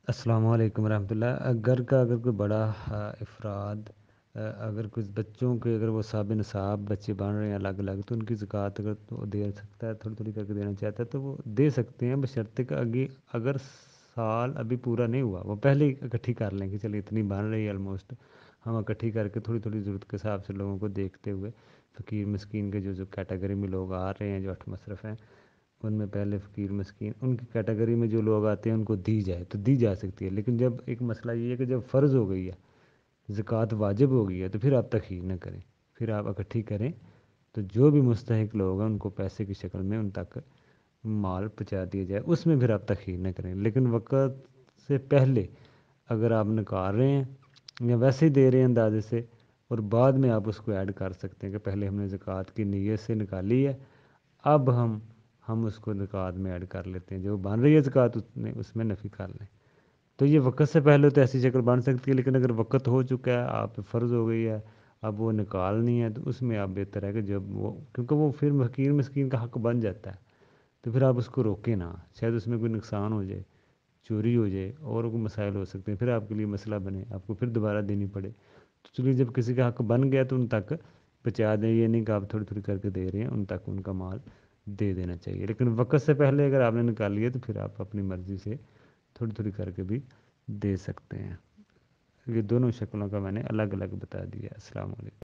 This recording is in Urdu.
السلام علیکم ورحمۃ اللہ۔ گھر کا اگر کوئی بڑا افراد، اگر کچھ بچوں کے، اگر وہ صاحب نصاب بچے بن رہے ہیں الگ الگ، تو ان کی زکوٰۃ اگر وہ دے سکتا ہے، تھوڑی تھوڑی کر کے دینا چاہتا ہے تو وہ دے سکتے ہیں، بشرطے کہ اگر سال ابھی پورا نہیں ہوا، وہ پہلے ہی اکٹھی کر لیں کہ چلیے اتنی بن رہی ہے آلموسٹ، ہم اکٹھی کر کے تھوڑی تھوڑی ضرورت کے حساب سے لوگوں کو دیکھتے ہوئے، فقیر مسکین کے جو کیٹیگری میں لوگ آ رہے ہیں، جو 8 مصرف ہیں، ان میں پہلے فقیر مسکین، ان کی کیٹیگری میں جو لوگ آتے ہیں ان کو دی جائے تو دی جا سکتی ہے۔ لیکن جب ایک مسئلہ یہ ہے کہ جب فرض ہو گئی ہے، زکوٰۃ واجب ہو گئی ہے، تو پھر آپ تخیر نہ کریں، پھر آپ اکٹھی کریں، تو جو بھی مستحق لوگ ہیں ان کو پیسے کی شکل میں ان تک مال پہنچا دیا جائے، اس میں پھر آپ تخیر نہ کریں۔ لیکن وقت سے پہلے اگر آپ نکال رہے ہیں یا ویسے ہی دے رہے ہیں اندازے سے، اور بعد میں آپ اس کو ایڈ کر سکتے ہیں کہ پہلے ہم نے زکوٰۃ کی نیت سے نکالی ہے، اب ہم اس کو زکوٰۃ میں ایڈ کر لیتے ہیں، جو بن رہی ہے زکوٰۃ اس میں نفی کر لیں۔ تو یہ وقت سے پہلے تو ایسی شکل بن سکتی ہے، لیکن اگر وقت ہو چکا ہے، آپ پہ فرض ہو گئی ہے، اب وہ نکالنی ہے، تو اس میں آپ بہتر ہے کہ جب وہ، کیونکہ وہ پھر فقیر مسکین کا حق بن جاتا ہے، تو پھر آپ اس کو روکیں نا، شاید اس میں کوئی نقصان ہو جائے، چوری ہو جائے، اور کوئی مسائل ہو سکتے ہیں، پھر آپ کے لیے مسئلہ بنے، آپ کو پھر دوبارہ دینی پڑے۔ تو چلیے جب کسی کا حق بن گیا تو ان تک پہنچا دیں، یہ نہیں کہ آپ تھوڑی تھوڑی کر کے دے رہے ہیں، ان تک ان کا مال دے دینا چاہیے۔ لیکن وقت سے پہلے اگر آپ نے نکالی ہے تو پھر آپ اپنی مرضی سے تھوڑی تھوڑی کر کے بھی دے سکتے ہیں۔ یہ دونوں شکلوں کا میں نے الگ الگ بتا دیا۔ السلام علیکم۔